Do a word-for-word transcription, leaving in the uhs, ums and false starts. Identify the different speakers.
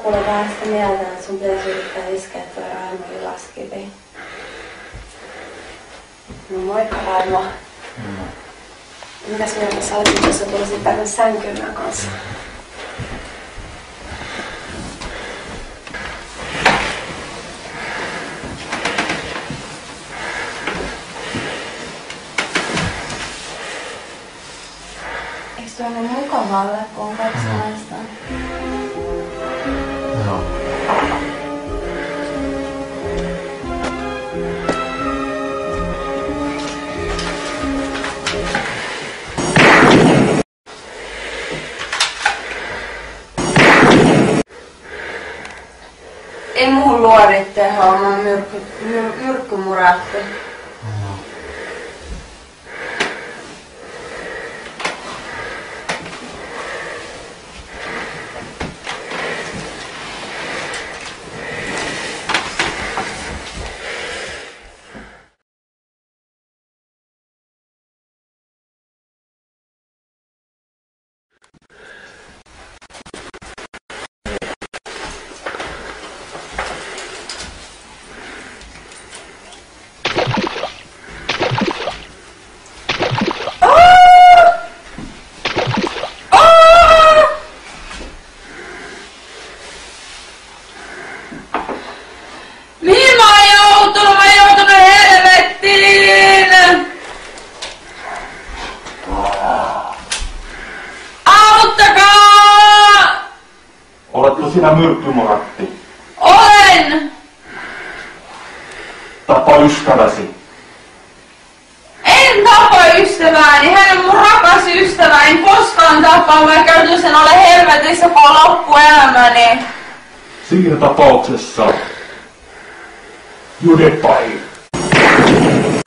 Speaker 1: kuule vähän sitä mieltä, että sun pitäisi yrittää iskeä toi Raimo Ilaskivi. No moikka Raimo.
Speaker 2: Mm.
Speaker 1: Mitäs mieltä sä olet, jos sä tulisit tänne sänkyyn meidän kanssa? Eikö tuo ole mukavaa olla, kun on kaksi
Speaker 2: Mm.
Speaker 1: naista?
Speaker 2: Joo.
Speaker 1: Ei muuhun luodit tehoa, mä oon myrkky, myr, myrkkymuratti.
Speaker 2: Joo.
Speaker 3: Mihin mä oon joutunut? Mä oon joutunut helvettiin! Auttakaa!
Speaker 2: Oletko sinä myrkkymoratti?
Speaker 3: Olen!
Speaker 2: Tapa ystäväsi.
Speaker 3: En tapa ystävääni, hän on mun rakas ystävä, en koskaan tapaa, vaikka jos en ole helvetissä koko loppuelämäni.
Speaker 2: Siinä tapauksessa Judepai.